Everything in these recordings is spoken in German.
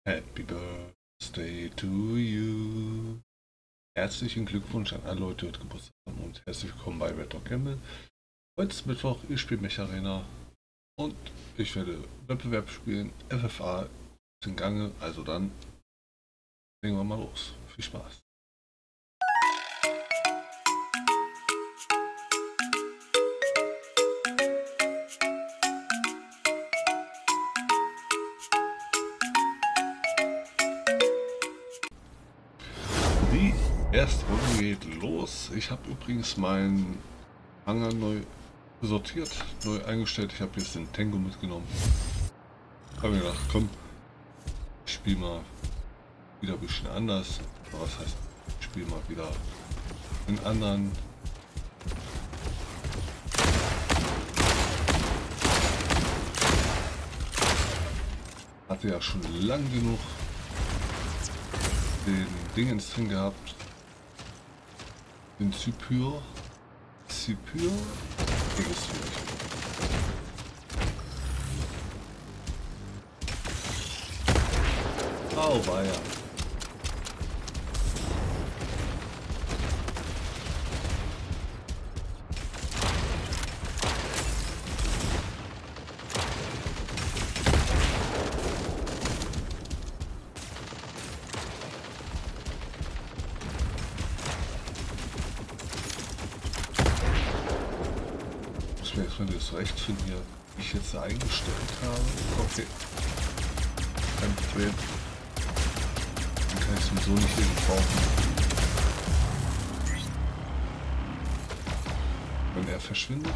Happy Birthday to you. Herzlichen Glückwunsch an alle Leute, die heute Geburtstag haben und herzlich willkommen bei Red Dog Gamble. Heute ist Mittwoch, ich spiele Mech Arena und ich werde Wettbewerb spielen. FFA ist in Gange, also dann legen wir mal los. Viel Spaß. Die erste Runde geht los. Ich habe übrigens meinen Hangar neu sortiert, neu eingestellt. Ich habe jetzt den Tango mitgenommen. Habe mir gedacht, komm, ich spiele mal wieder ein bisschen anders. Was heißt, ich spiele mal wieder den anderen. Hatte ja schon lang genug den Dingens drin gehabt. Den Cypyr registriere ich. Auweia. Muss mir erstmal das Recht finden, hier, wie ich jetzt eingestellt habe. Okay. Kein Problem. Dann kann ich sowieso nicht hier brauchen. Wenn er verschwindet.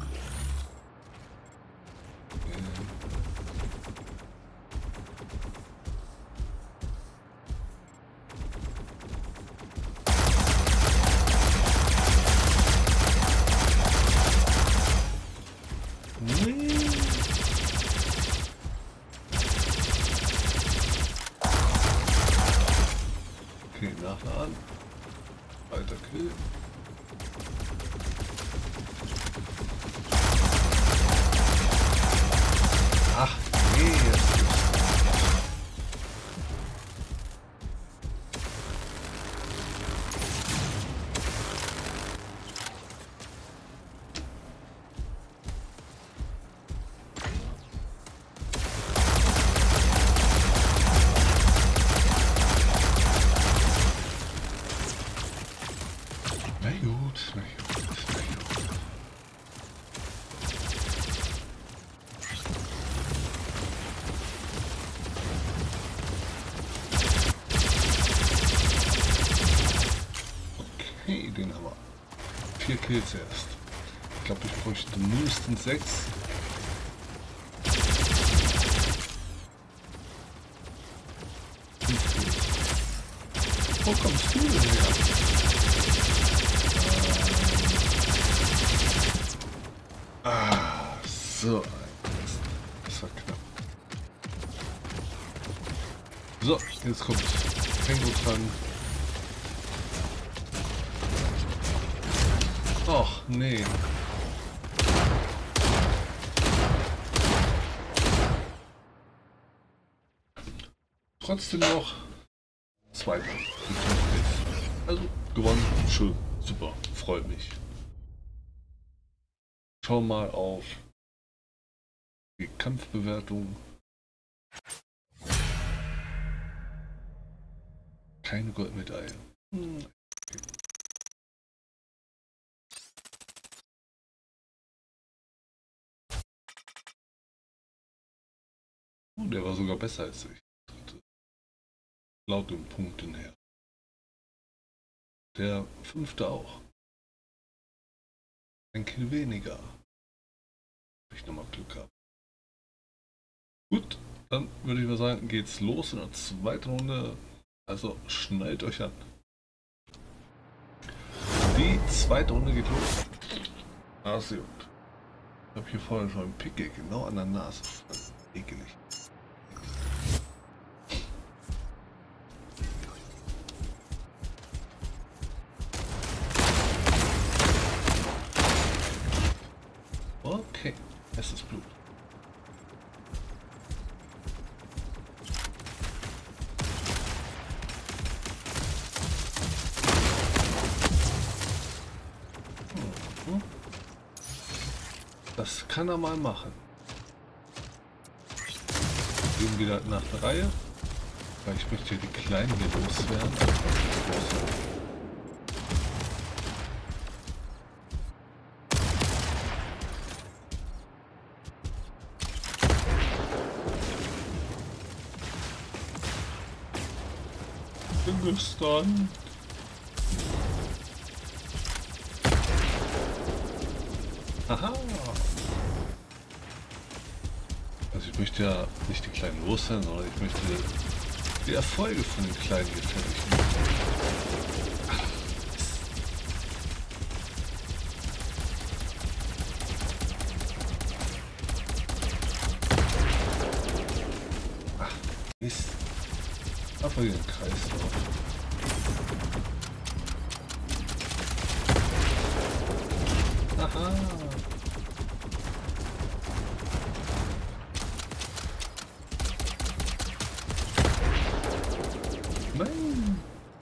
Okay, nachladen. Weiter Kill. Ach nee, jetzt. Na gut, na gut, na gut. Okay, den haben wir. 4 Kills erst. Ich glaube, ich bräuchte mindestens 6. Wo kommst du denn her? So, das war knapp. So, jetzt kommt Tango dran. Och, nee. Trotzdem noch 2. Also gewonnen, schön, super, freut mich. Schau mal auf die Kampfbewertung. Keine Goldmedaille. Okay. Oh, der war sogar besser als ich. Laut den Punkten her. Der 5. auch. Ein Kill weniger. Ich nochmal Glück habe. Gut, dann würde ich mal sagen, geht's los in der zweiten Runde. Also schnallt euch an. Die zweite Runde geht los. Ah, sehr gut. Ich habe hier vorne schon einen Pickel genau an der Nase. Ekelig. Okay, es ist Blut. Das kann er mal machen. Gehen wieder nach der Reihe. Weil ich möchte hier die Kleinen hier loswerden. Dann. Aha. Also ich möchte ja nicht die Kleinen loswerden, sondern ich möchte die Erfolge von den Kleinen hier fertig machen. Ach, Mist. Aber hier ein Kreislauf. Aha. Nein.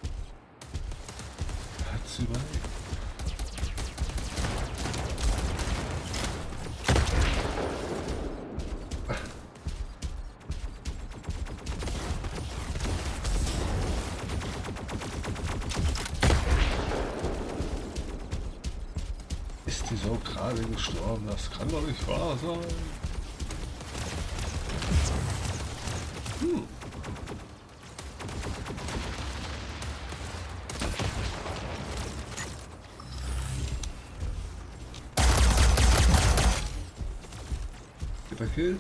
Hat's überlebt. Ist die Sau gerade gestorben? Das kann doch nicht wahr sein. Kill.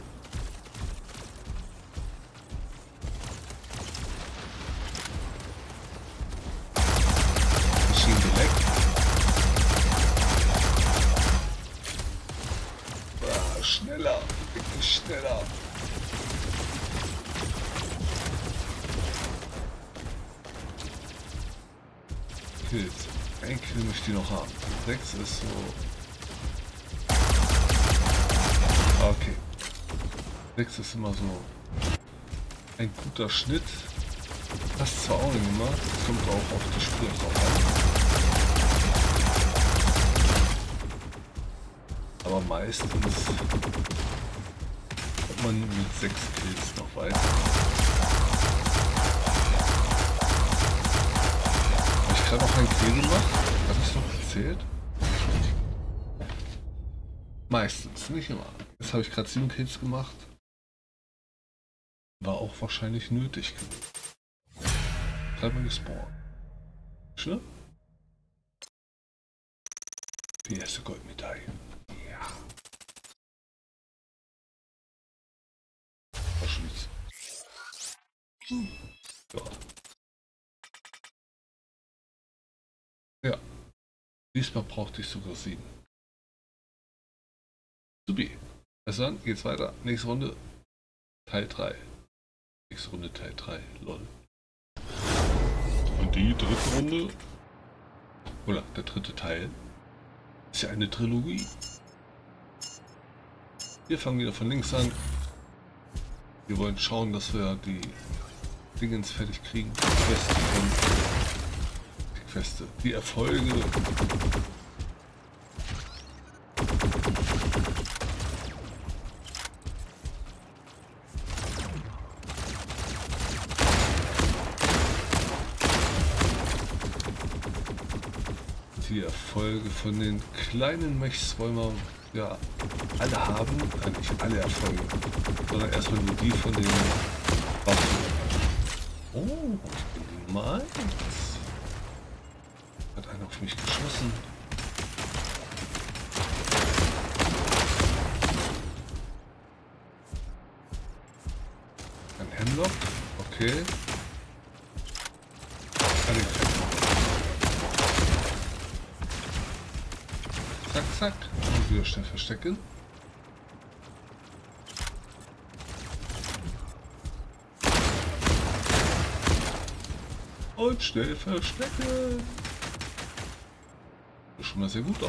Machine geleckt. Schneller, wirklich schneller. Kills. Ein Kill möchte ich noch haben. 6 ist so. Okay. 6 ist immer so ein guter Schnitt. Das zwar auch nicht immer, das kommt auch auf die Spur drauf an. Aber meistens kommt man mit 6 Kills noch weiter. Habe ich gerade noch einen Kill gemacht? Habe ich es noch erzählt? Meistens, nicht immer. Jetzt habe ich gerade 7 Kills gemacht. War auch wahrscheinlich nötig. Dreimal gespawnt. Schön? Die erste Goldmedaille. Ja. Verschließen. Ja. Ja. Diesmal brauchte ich sogar 7. Supi. Also dann geht's weiter. Nächste Runde. Teil 3. Nächste Runde Teil 3. Lol. Und die dritte Runde. Oder der dritte Teil. Ist ja eine Trilogie. Wir fangen wieder von links an. Wir wollen schauen, dass wir die Dingens fertig kriegen. Die Queste. Die Erfolge. Die Erfolge von den kleinen Mechs wollen wir ja alle haben, nicht alle Erfolge, sondern erstmal nur die von den Waffen. Oh, ich bin die Nummer 1. Hat einer auf mich geschossen. Ein Hemlock, okay. Zack, zack. Und wieder schnell verstecken. Und schnell verstecken. Sieht schon mal sehr gut aus.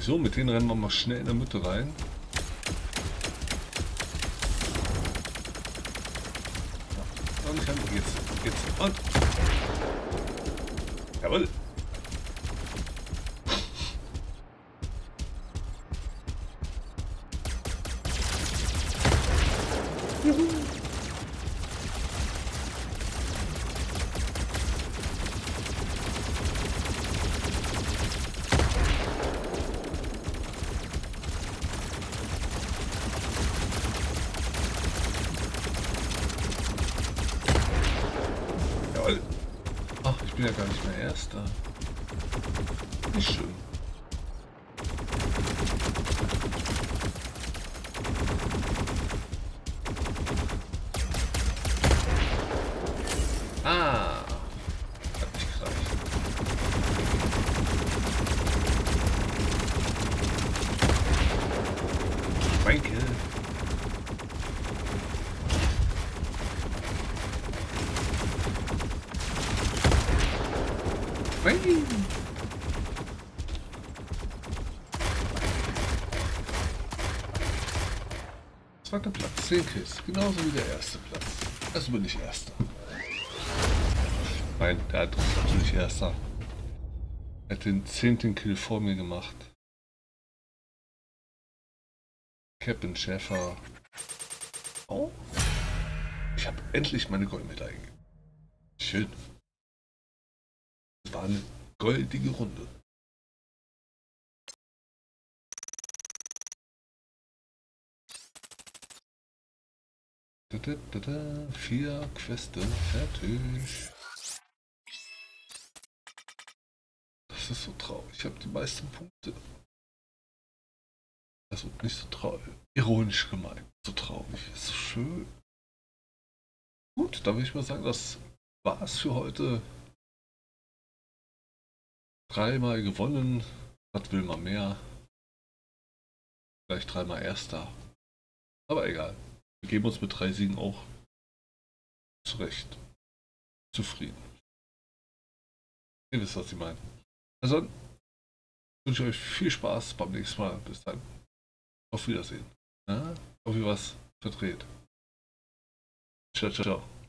So, mit denen rennen wir mal schnell in der Mitte rein. Ja, und geht's. Und. Jawohl. Juhu. Jawohl. Ach, ich bin ja gar nicht mehr Erster. Nicht schön. Ah, hat nicht gereicht. Schweinke. Schweinke. Zweiter Platz, 10 Kills, genauso wie der erste Platz. Also bin ich Erster. Nein, der hat natürlich Erster. Er hat den 10. Kill vor mir gemacht. Captain Schäfer. Oh. Ich habe endlich meine Goldmedaille. Schön. Es war eine goldige Runde. Da, 4 Queste fertig. Das ist so traurig. Ich habe die meisten Punkte. Also nicht so traurig. Ironisch gemeint. So traurig. Ist so schön. Gut, dann würde ich mal sagen, das war's für heute. 3-mal gewonnen. Was will man mehr? Vielleicht 3-mal Erster. Aber egal. Wir geben uns mit 3 Siegen auch zurecht. Zufrieden. Ihr wisst, was ich meine. Also dann wünsche ich euch viel Spaß beim nächsten Mal. Bis dann. Auf Wiedersehen. Ja? Auf wie was verdreht. Ciao, ciao, ciao.